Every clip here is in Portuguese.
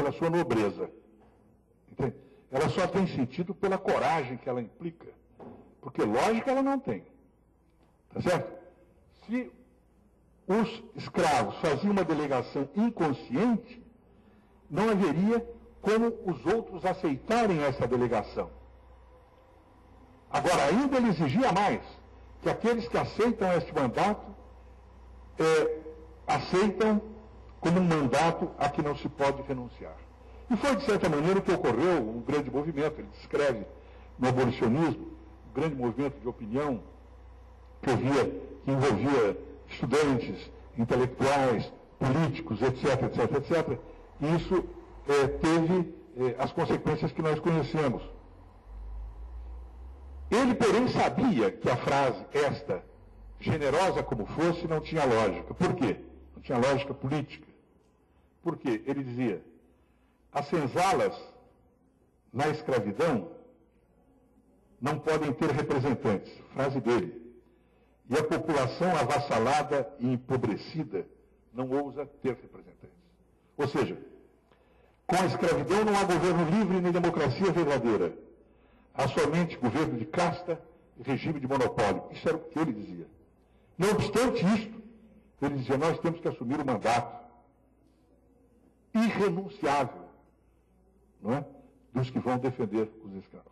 pela sua nobreza. Entende? Ela só tem sentido pela coragem que ela implica. Porque lógica ela não tem. Tá certo? Se os escravos faziam uma delegação inconsciente, não haveria como os outros aceitarem essa delegação. Agora, ainda ele exigia mais, que aqueles que aceitam este mandato, aceitam como um mandato a que não se pode renunciar. E foi, de certa maneira, o que ocorreu, um grande movimento, ele descreve no abolicionismo, um grande movimento de opinião que envolvia estudantes, intelectuais, políticos, etc, etc, etc. E isso teve as consequências que nós conhecemos. Ele, porém, sabia que a frase, esta, generosa como fosse, não tinha lógica. Por quê? Não tinha lógica política. Por quê? Ele dizia, as senzalas na escravidão não podem ter representantes. Frase dele. E a população avassalada e empobrecida não ousa ter representantes. Ou seja, com a escravidão não há governo livre nem democracia verdadeira. Há somente governo de casta e regime de monopólio. Isso era o que ele dizia. Não obstante isto, ele dizia, nós temos que assumir o mandato irrenunciável, não é, dos que vão defender os escravos.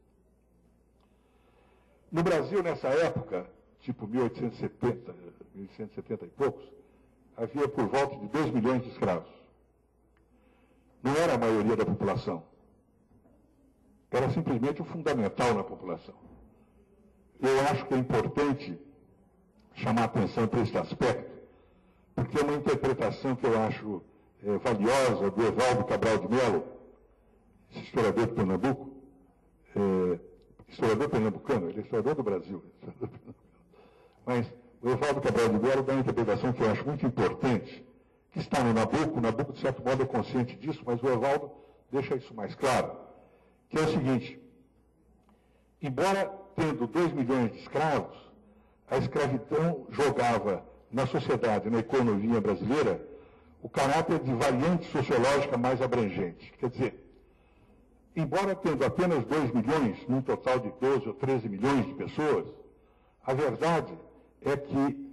No Brasil, nessa época, tipo 1870, 1870 e poucos, havia por volta de 2 milhões de escravos. Não era a maioria da população. Era simplesmente o fundamental na população. Eu acho que é importante chamar atenção para este aspecto, porque é uma interpretação que eu acho valiosa do Evaldo Cabral de Melo, esse historiador de Pernambuco, historiador pernambucano, ele é historiador do Brasil. Mas o Evaldo Cabral de Melo dá uma interpretação que eu acho muito importante, que está no Nabuco. O Nabuco, de certo modo, é consciente disso, mas o Evaldo deixa isso mais claro, que é o seguinte, embora tendo 2 milhões de escravos, a escravidão jogava na sociedade, na economia brasileira, o caráter de variante sociológica mais abrangente. Quer dizer, embora tendo apenas 2 milhões, num total de 12 ou 13 milhões de pessoas, a verdade é que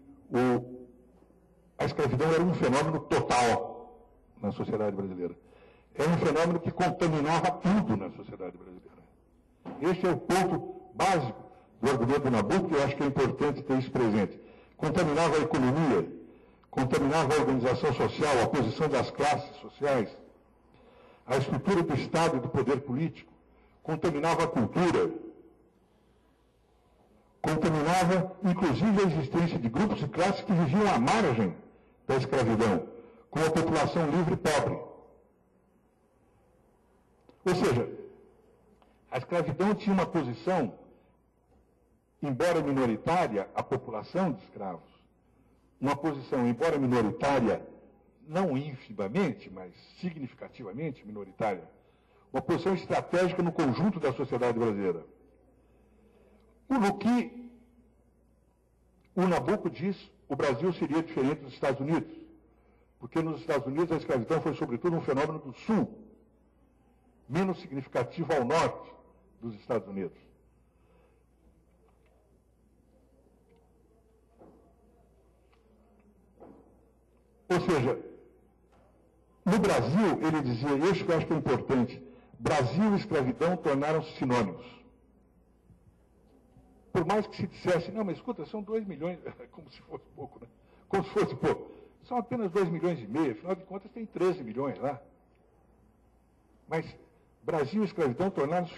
a escravidão era um fenômeno total na sociedade brasileira. Era um fenômeno que contaminava tudo na sociedade brasileira. Este é o ponto básico do argumento do Nabuco, que eu acho que é importante ter isso presente. Contaminava a economia, contaminava a organização social, a posição das classes sociais, a estrutura do Estado e do poder político, contaminava a cultura, contaminava, inclusive, a existência de grupos e classes que viviam à margem da escravidão, como a população livre e pobre. Ou seja, a escravidão tinha uma posição, embora minoritária, a população de escravos, uma posição, embora minoritária, não infimamente, mas significativamente minoritária, uma posição estratégica no conjunto da sociedade brasileira. No que o Nabuco diz, o Brasil seria diferente dos Estados Unidos, porque nos Estados Unidos a escravidão foi, sobretudo, um fenômeno do Sul, menos significativo ao norte dos Estados Unidos. Ou seja, no Brasil, ele dizia, e isso que eu acho que é importante, Brasil e escravidão tornaram-se sinônimos. Por mais que se dissesse, não, mas escuta, são 2 milhões, como se fosse pouco, né? Como se fosse pouco. São apenas 2 milhões e meio, afinal de contas tem 13 milhões lá. Mas Brasil e escravidão tornaram-se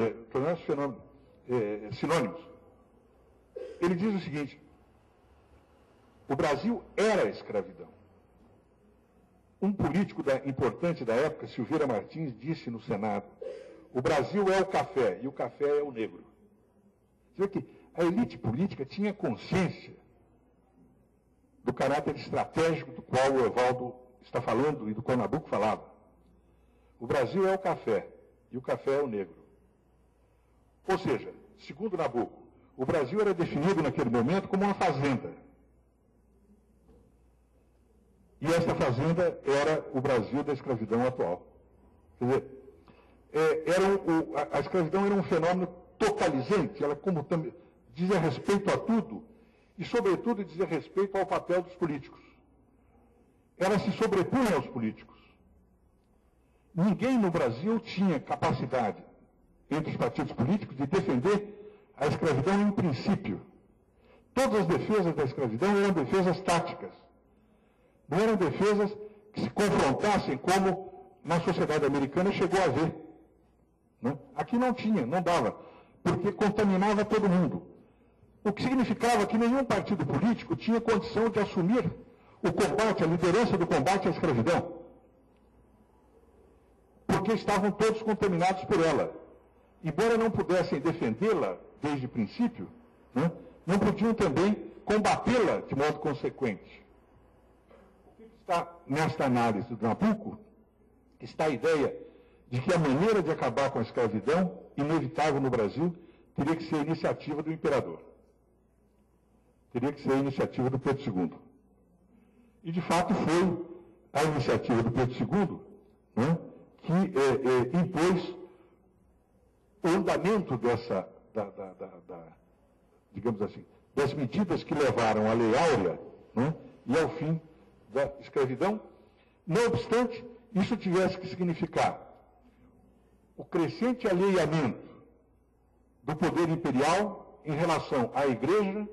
sinônimos. Ele diz o seguinte, o Brasil era a escravidão. Um político importante da época, Silveira Martins, disse no Senado, o Brasil é o café e o café é o negro. Você vê que a elite política tinha consciência do caráter estratégico do qual o Evaldo está falando e do qual Nabuco falava. O Brasil é o café e o café é o negro. Ou seja, segundo Nabuco, o Brasil era definido naquele momento como uma fazenda. E essa fazenda era o Brasil da escravidão atual. Quer dizer, a escravidão era um fenômeno totalizante, ela como também dizia respeito a tudo, e sobretudo dizia respeito ao papel dos políticos. Ela se sobrepunha aos políticos. Ninguém no Brasil tinha capacidade, entre os partidos políticos, de defender a escravidão em princípio. Todas as defesas da escravidão eram defesas táticas. Não eram defesas que se confrontassem como na sociedade americana chegou a haver. Né? Aqui não tinha, não dava, porque contaminava todo mundo. O que significava que nenhum partido político tinha condição de assumir o combate, a liderança do combate à escravidão. Porque estavam todos contaminados por ela. Embora não pudessem defendê-la desde o princípio, né, não podiam também combatê-la de modo consequente. O que está nesta análise do Nabucco está a ideia de que a maneira de acabar com a escravidão, inevitável no Brasil, teria que ser a iniciativa do imperador. Teria que ser a iniciativa do Pedro II. E, de fato, foi a iniciativa do Pedro II, né, que impôs o andamento dessa, digamos assim, das medidas que levaram à Lei Áurea, né, e ao fim da escravidão. Não obstante, isso tivesse que significar o crescente alheamento do poder imperial em relação à Igreja,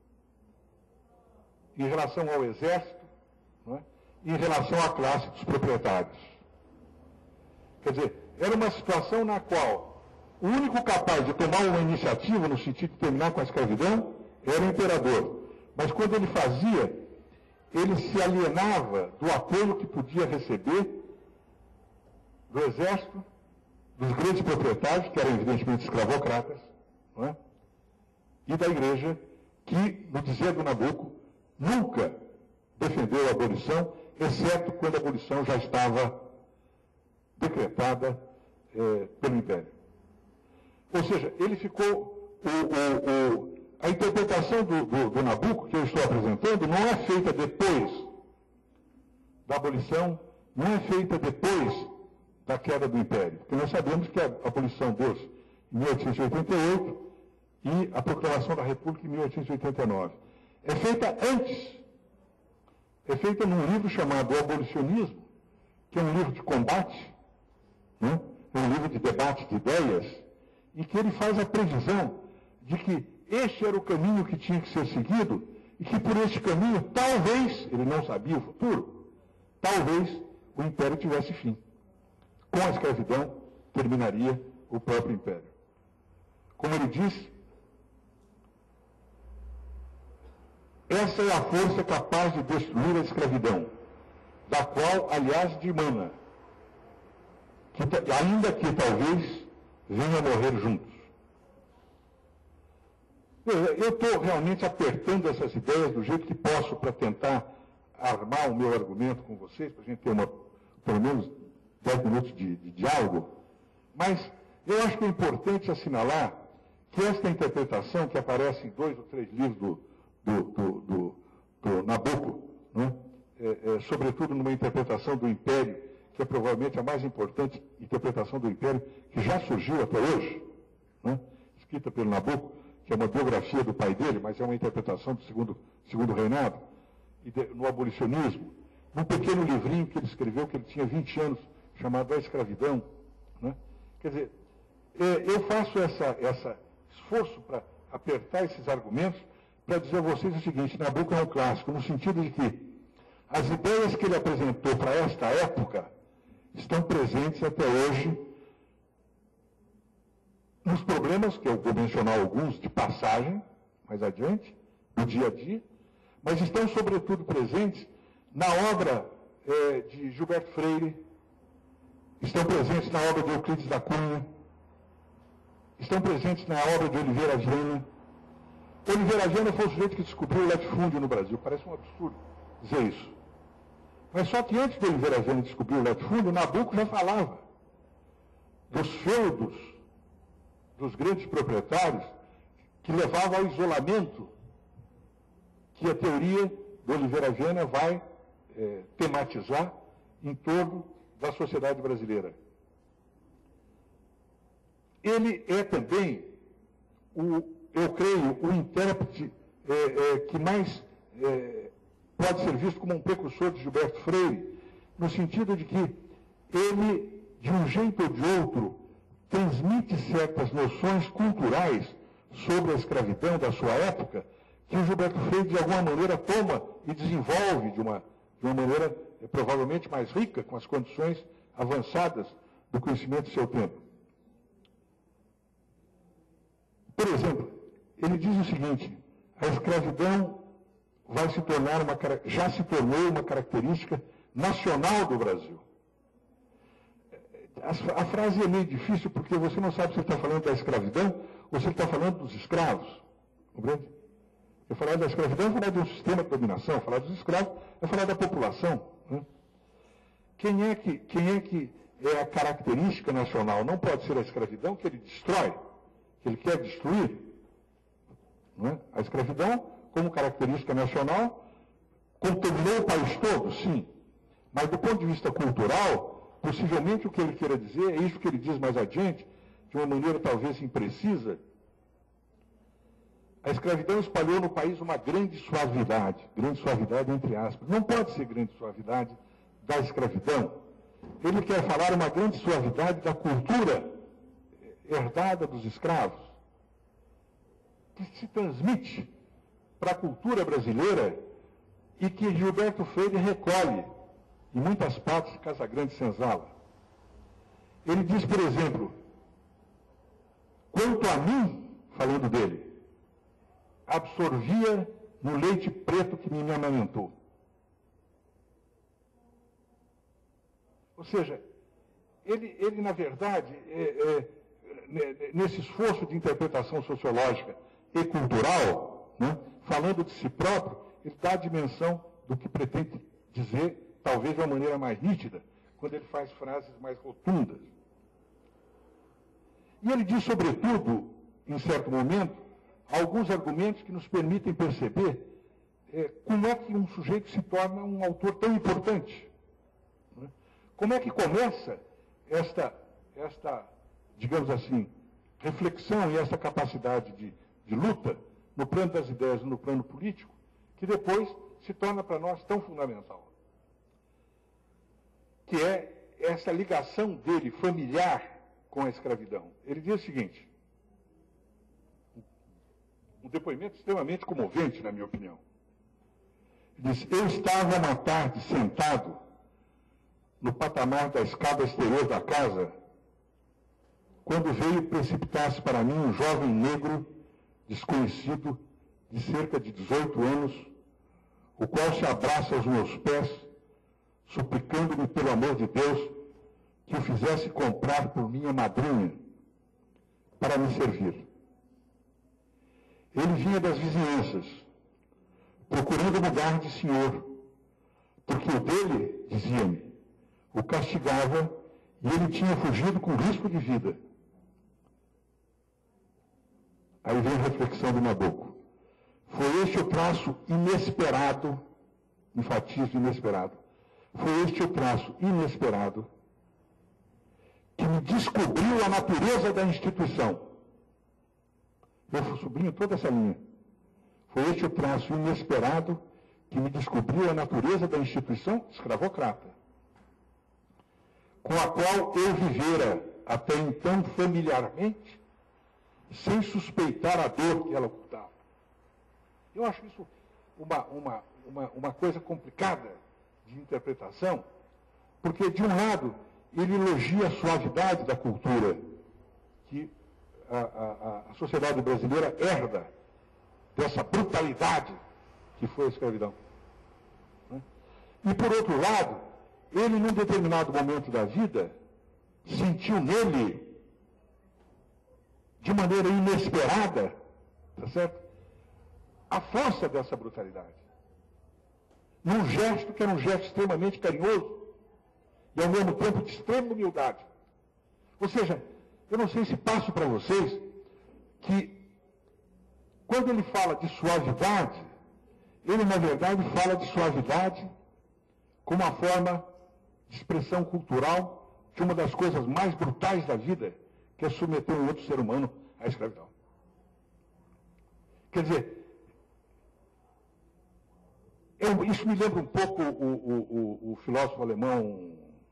em relação ao Exército, né, e em relação à classe dos proprietários. Quer dizer, era uma situação na qual o único capaz de tomar uma iniciativa no sentido de terminar com a escravidão era o imperador. Mas quando ele fazia, ele se alienava do apoio que podia receber do Exército, dos grandes proprietários, que eram evidentemente escravocratas, não é? E da Igreja, que, no dizer do Nabucco, nunca defendeu a abolição, exceto quando a abolição já estava decretada pelo Império. Ou seja, ele ficou... a interpretação do Nabucco que eu estou apresentando não é feita depois da abolição, não é feita depois da queda do Império. Porque nós sabemos que a abolição deu-se em 1888 e a proclamação da República em 1889. É feita antes. É feita num livro chamado O Abolicionismo, que é um livro de combate, né? É um livro de debate de ideias, em que ele faz a previsão de que este era o caminho que tinha que ser seguido e que por este caminho, talvez, ele não sabia o futuro, talvez o Império tivesse fim. Com a escravidão, terminaria o próprio Império. Como ele disse, essa é a força capaz de destruir a escravidão, da qual, aliás, dimana, ainda que talvez venha a morrer juntos. Eu estou realmente apertando essas ideias do jeito que posso para tentar armar o meu argumento com vocês, para a gente ter pelo menos 10 minutos de diálogo, mas eu acho que é importante assinalar que esta interpretação, que aparece em 2 ou 3 livros do Nabucco, né, sobretudo numa interpretação do Império, que é provavelmente a mais importante interpretação do Império que já surgiu até hoje, né, escrita pelo Nabucco, que é uma biografia do pai dele, mas é uma interpretação do segundo reinado, no abolicionismo, num pequeno livrinho que ele escreveu, que ele tinha 20 anos, chamado A Escravidão. Né? Quer dizer, eu faço esse esforço para apertar esses argumentos, para dizer a vocês o seguinte: Nabucco é um clássico, no sentido de que as ideias que ele apresentou para esta época estão presentes até hoje nos problemas, que eu vou mencionar alguns de passagem, mais adiante, do dia a dia, mas estão sobretudo presentes na obra de Gilberto Freire, estão presentes na obra de Euclides da Cunha, estão presentes na obra de Oliveira Viana. Oliveira Viana foi o sujeito que descobriu o latifúndio no Brasil. Parece um absurdo dizer isso. Mas só que antes de Oliveira Viana descobrir o latifúndio, Nabucco já falava dos feudos dos grandes proprietários que levavam ao isolamento que a teoria do Oliveira Viana vai tematizar em torno da sociedade brasileira. ele é também, eu creio, o intérprete que mais pode ser visto como um precursor de Gilberto Freire, no sentido de que ele, de um jeito ou de outro, transmite certas noções culturais sobre a escravidão da sua época, que o Gilberto Freire, de alguma maneira, toma e desenvolve de uma maneira provavelmente mais rica, com as condições avançadas do conhecimento do seu tempo. Por exemplo, ele diz o seguinte: a escravidão vai se tornar já se tornou uma característica nacional do Brasil. A frase é meio difícil porque você não sabe se ele está falando da escravidão ou se ele está falando dos escravos. Compreende? Eu falar da escravidão é falar de um sistema de dominação, falar dos escravos é falar da população. Né? Quem é que é a característica nacional? Não pode ser a escravidão que ele destrói, que ele quer destruir. Não é? A escravidão, como característica nacional, contaminou o país todo, sim. Mas do ponto de vista cultural, possivelmente o que ele queira dizer é isso que ele diz mais adiante, de uma maneira talvez imprecisa. A escravidão espalhou no país uma grande suavidade entre aspas. Não pode ser grande suavidade da escravidão. Ele quer falar uma grande suavidade da cultura herdada dos escravos, que se transmite para a cultura brasileira e que Gilberto Freire recolhe em muitas partes de Casagrande Senzala. Ele diz, por exemplo, quanto a mim, falando dele, absorvia no leite preto que me amamentou. Ou seja, ele na verdade, nesse esforço de interpretação sociológica e cultural, né, falando de si próprio, ele dá a dimensão do que pretende dizer, talvez de uma maneira mais nítida, quando ele faz frases mais rotundas. E ele diz, sobretudo, em certo momento, alguns argumentos que nos permitem perceber como é que um sujeito se torna um autor tão importante. Né? Como é que começa esta, digamos assim, reflexão e essa capacidade de luta no plano das ideias e no plano político, que depois se torna para nós tão fundamental. Que é essa ligação dele familiar com a escravidão. Ele diz o seguinte, um depoimento extremamente comovente, na minha opinião. Ele diz, eu estava uma tarde sentado no patamar da escada exterior da casa, quando veio precipitar-se para mim um jovem negro, desconhecido, de cerca de 18 anos, o qual se abraça aos meus pés, suplicando-me, pelo amor de Deus, que o fizesse comprar por minha madrinha, para me servir. Ele vinha das vizinhanças, procurando lugar de senhor, porque o dele, dizia-me, o castigava e ele tinha fugido com risco de vida. Aí vem a reflexão do Nabucco. Foi este o traço inesperado, enfatizo inesperado, foi este o traço inesperado que me descobriu a natureza da instituição. Eu sublinho toda essa linha. Foi este o traço inesperado que me descobriu a natureza da instituição escravocrata, com a qual eu vivera até então familiarmente, sem suspeitar a dor que ela ocultava. Eu acho isso uma coisa complicada de interpretação, porque, de um lado, ele elogia a suavidade da cultura que a sociedade brasileira herda dessa brutalidade que foi a escravidão. Né? E, por outro lado, ele, num determinado momento da vida, sentiu nele, de maneira inesperada, tá certo? A força dessa brutalidade. Num gesto que era um gesto extremamente carinhoso e, ao mesmo tempo, de extrema humildade. Ou seja, eu não sei se passo para vocês que, quando ele fala de suavidade, ele, na verdade, fala de suavidade como uma forma de expressão cultural de uma das coisas mais brutais da vida, que é submeter um outro ser humano à escravidão. Quer dizer, isso me lembra um pouco o filósofo alemão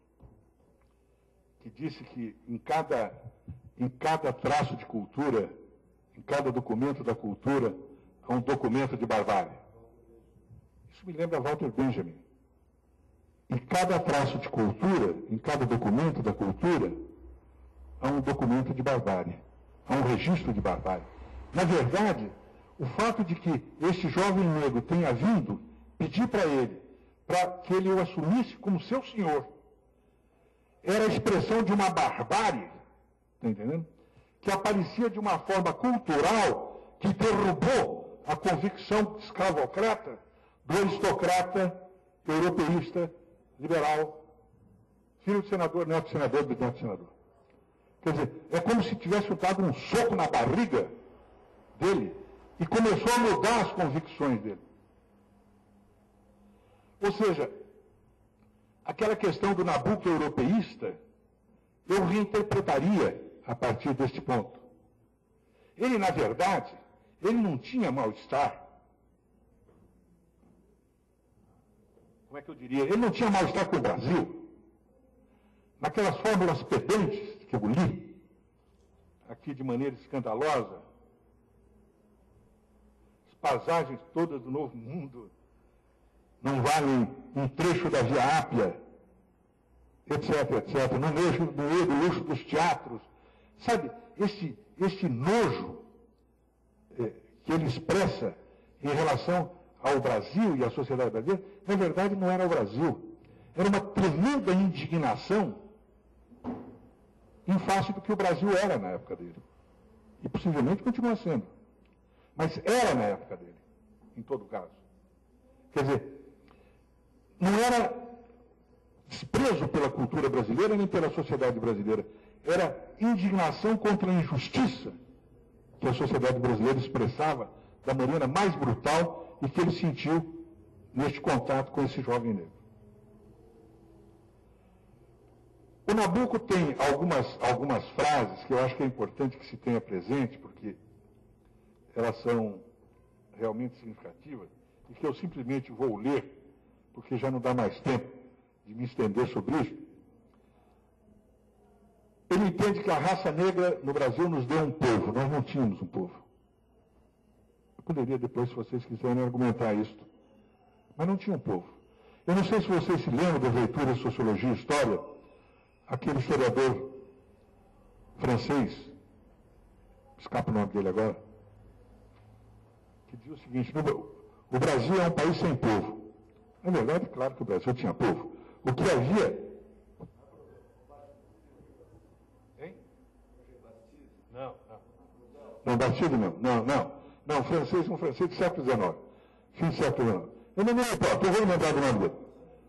que disse que em cada traço de cultura, em cada documento da cultura, há um documento de barbárie. Isso me lembra Walter Benjamin. Em cada traço de cultura, em cada documento da cultura, há um documento de barbárie, há um registro de barbárie. Na verdade, o fato de que este jovem negro tenha vindo pedir para ele, para que ele o assumisse como seu senhor, era a expressão de uma barbárie, está entendendo? Que aparecia de uma forma cultural que derrubou a convicção escravocrata do aristocrata europeísta, liberal, filho de senador, neto de senador, bisneto de senador. Quer dizer, é como se tivesse dado um soco na barriga dele e começou a mudar as convicções dele. Ou seja, aquela questão do Nabucco europeísta, eu reinterpretaria a partir deste ponto. Ele, na verdade, ele não tinha mal-estar. Como é que eu diria? Ele não tinha mal-estar com o Brasil. Naquelas fórmulas pedantes que eu li, aqui de maneira escandalosa, as pasagens todas do Novo Mundo não valem um trecho da Via Ápia, etc., etc., no meio do luxo dos teatros. Sabe, esse nojo que ele expressa em relação ao Brasil e à sociedade brasileira, na verdade não era o Brasil. Era uma tremenda indignação em face do que o Brasil era na época dele. E possivelmente continua sendo. Mas era na época dele, em todo caso. Quer dizer, não era desprezo pela cultura brasileira nem pela sociedade brasileira. Era indignação contra a injustiça que a sociedade brasileira expressava da maneira mais brutal e que ele sentiu neste contato com esse jovem negro. O Nabucco tem algumas frases que eu acho que é importante que se tenha presente, porque elas são realmente significativas, e que eu simplesmente vou ler, porque já não dá mais tempo de me estender sobre isso. Ele entende que a raça negra no Brasil nos deu um povo, nós não tínhamos um povo. Eu poderia depois, se vocês quiserem, argumentar isso, mas não tinha um povo. Eu não sei se vocês se lembram das leituras de Sociologia e História, aquele historiador francês, escapa o nome dele agora, que diz o seguinte: o Brasil é um país sem povo. Na verdade, claro que o Brasil tinha povo. O que havia... Hein? Não, Bastilho não. Não, um francês do século XIX. Fim do século XIX. Eu não me importo, eu vou lembrar do nome dele.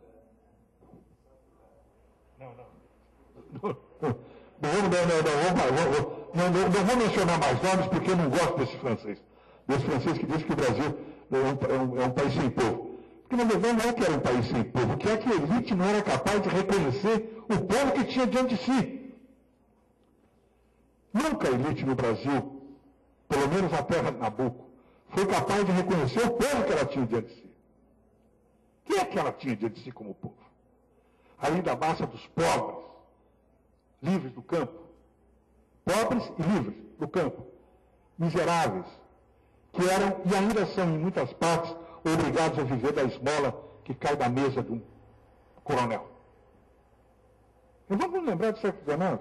Não vou mencionar mais nomes porque eu não gosto desse francês. Desse francês que diz que o Brasil é um país sem povo. Porque, na verdade, não é que era um país sem povo, que é que a elite não era capaz de reconhecer o povo que tinha diante de si. Nunca a elite no Brasil, pelo menos a terra de Nabucco, foi capaz de reconhecer o povo que ela tinha diante de si. O que é que ela tinha diante de si como povo? Além da massa dos pobres, livres do campo, pobres e livres do campo, miseráveis, que eram e ainda são, em muitas partes, obrigados a viver da esmola que cai da mesa de um coronel. E vamos lembrar do século XIX?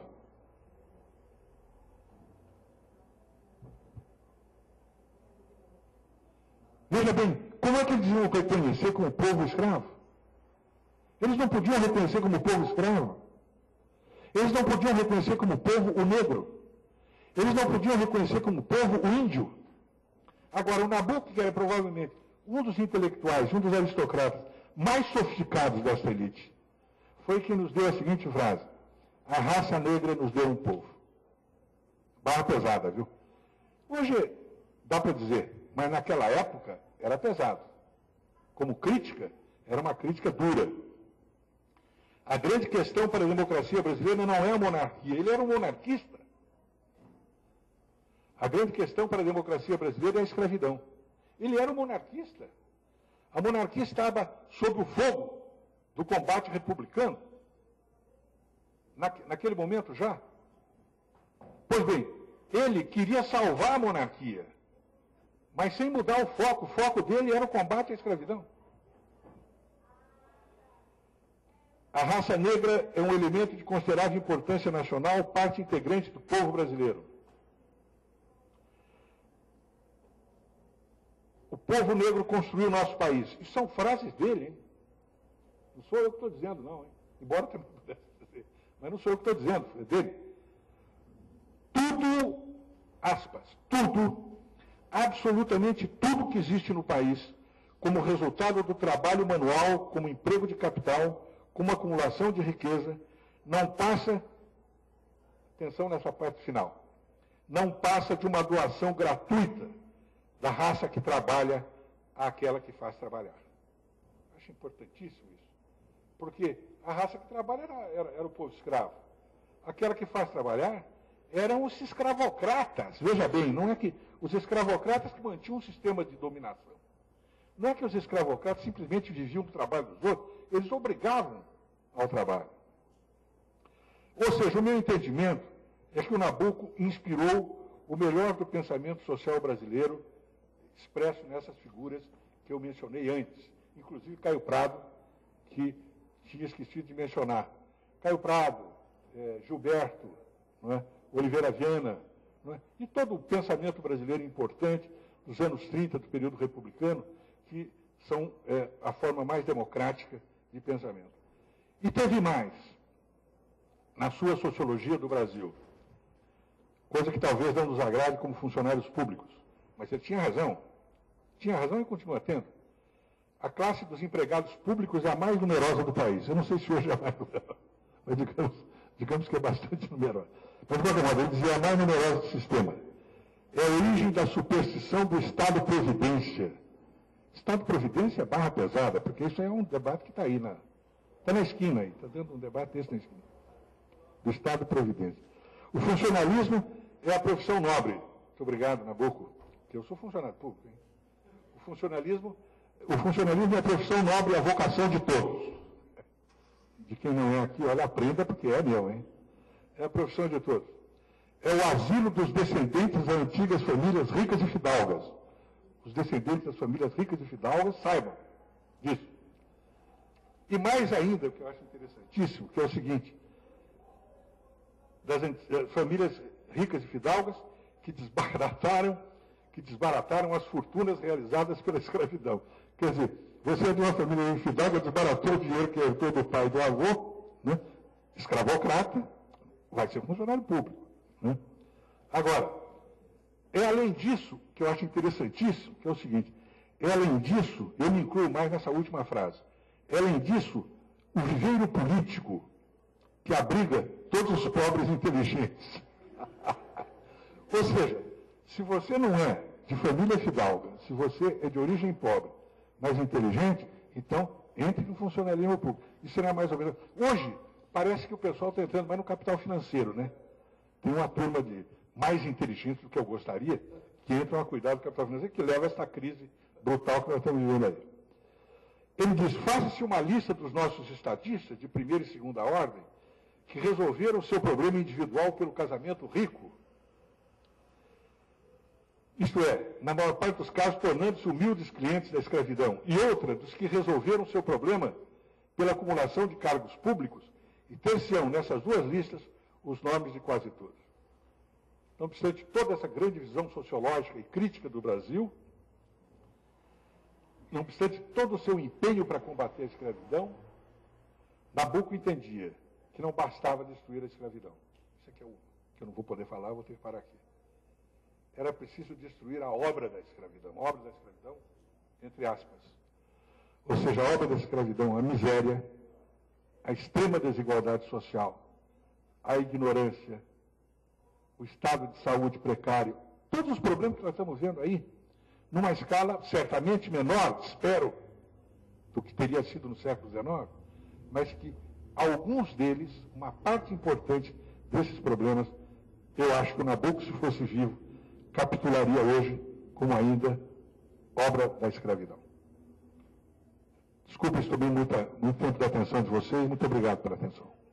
Veja bem, como é que eles iam reconhecer como povo escravo? Eles não podiam reconhecer como povo escravo. Eles não podiam reconhecer como povo o negro. Eles não podiam reconhecer como povo o índio. Agora, o Nabucco, que era provavelmente um dos intelectuais, um dos aristocratas mais sofisticados dessa elite, foi quem nos deu a seguinte frase: a raça negra nos deu um povo. Barra pesada, viu? Hoje, dá para dizer, mas naquela época era pesado. Como crítica, era uma crítica dura. A grande questão para a democracia brasileira não é a monarquia. Ele era um monarquista. A grande questão para a democracia brasileira é a escravidão. Ele era um monarquista. A monarquia estava sob o fogo do combate republicano. Naquele momento já. Pois bem, ele queria salvar a monarquia, mas sem mudar o foco. O foco dele era o combate à escravidão. A raça negra é um elemento de considerável importância nacional, parte integrante do povo brasileiro. O povo negro construiu o nosso país. Isso são frases dele, hein? Não sou eu que estou dizendo, não, hein? Embora também pudesse dizer. Mas não sou eu que estou dizendo, é dele. Tudo, aspas, tudo, absolutamente tudo que existe no país, como resultado do trabalho manual, como emprego de capital, como acumulação de riqueza, não passa, atenção nessa parte final, não passa de uma doação gratuita da raça que trabalha àquela que faz trabalhar. Acho importantíssimo isso. Porque a raça que trabalha era o povo escravo. Aquela que faz trabalhar eram os escravocratas. Veja bem, não é que os escravocratas que mantinham um sistema de dominação. Não é que os escravocratas simplesmente viviam do trabalho dos outros, eles obrigavam ao trabalho. Ou seja, o meu entendimento é que o Nabucco inspirou o melhor do pensamento social brasileiro, expresso nessas figuras que eu mencionei antes, inclusive Caio Prado, que tinha esquecido de mencionar. Caio Prado, Gilberto, não é? Oliveira Viana, não é? E todo o pensamento brasileiro importante dos anos 30, do período republicano, que são a forma mais democrática de pensamento. E teve mais, na sua sociologia do Brasil, coisa que talvez não nos agrade como funcionários públicos, mas ele tinha razão e continua tendo. A classe dos empregados públicos é a mais numerosa do país. Eu não sei se hoje é a mais numerosa, mas digamos que é bastante numerosa. Mas, de qualquer modo, ele dizia a mais numerosa do sistema. É a origem da superstição do Estado-Providência. Estado-Providência é barra pesada, porque isso é um debate que está aí, está na esquina aí, está dando um debate desse na esquina. Do Estado-Providência. O funcionalismo é a profissão nobre. Muito obrigado, Nabucco, que eu sou funcionário público, hein? O funcionalismo é a profissão nobre e a vocação de todos. De quem não é aqui, olha, aprenda, porque é meu, hein? É a profissão de todos. É o asilo dos descendentes das antigas famílias ricas e fidalgas. Os descendentes das famílias ricas e fidalgas saibam disso. E mais ainda, o que eu acho interessantíssimo, que é o seguinte, das famílias ricas e fidalgas que desbarataram as fortunas realizadas pela escravidão. Quer dizer, você é de uma família fidalga, desbaratou o dinheiro que herdou do pai e do avô, né? Escravocrata, vai ser funcionário público. Né? Agora, é além disso, que eu acho interessantíssimo, que é o seguinte, é além disso, eu me incluo mais nessa última frase, é além disso, o viveiro político que abriga todos os pobres inteligentes. Ou seja, se você não é de família fidalga, se você é de origem pobre, mas inteligente, então entre no funcionalismo público. Isso será mais ou menos. Hoje, parece que o pessoal está entrando mais no capital financeiro, né? Tem uma turma de mais inteligente do que eu gostaria, que entram a cuidar do capital financeiro, que leva a esta crise brutal que nós estamos vivendo aí. Ele diz, faça-se uma lista dos nossos estadistas, de primeira e segunda ordem, que resolveram o seu problema individual pelo casamento rico. Isto é, na maior parte dos casos, tornando-se humildes clientes da escravidão. E outra, dos que resolveram o seu problema pela acumulação de cargos públicos, e ter-se-ão nessas duas listas os nomes de quase todos. Não precisa de toda essa grande visão sociológica e crítica do Brasil, não precisa de todo o seu empenho para combater a escravidão, Nabucco entendia que não bastava destruir a escravidão. Isso aqui é o que eu não vou poder falar, vou ter que parar aqui. Era preciso destruir a obra da escravidão. A obra da escravidão, entre aspas. Ou seja, a obra da escravidão, a miséria, a extrema desigualdade social, a ignorância, o estado de saúde precário, todos os problemas que nós estamos vendo aí, numa escala certamente menor, espero, do que teria sido no século XIX, mas que alguns deles, uma parte importante desses problemas, eu acho que o Nabucco, se fosse vivo, capitularia hoje como ainda obra da escravidão. Desculpe, estou bem muito tempo da atenção de vocês e muito obrigado pela atenção.